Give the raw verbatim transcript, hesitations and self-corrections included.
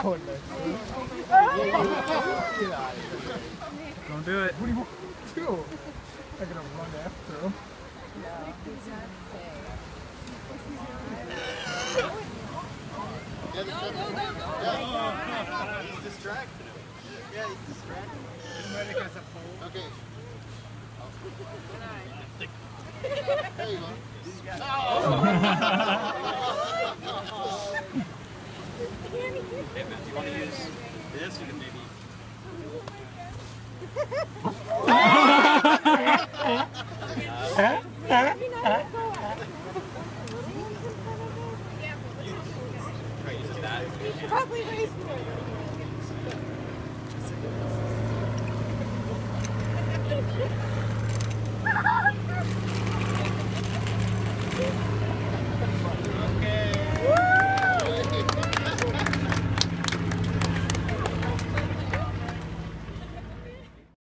going next. Don't do it. What do you want to do? I'm gonna run after him. Go, go, go, go. He's distracted him. Yeah, he's distracted. Okay. There you go. Oh. Hey, man, do you want to use this or maybe? Try using that. Probably raised me.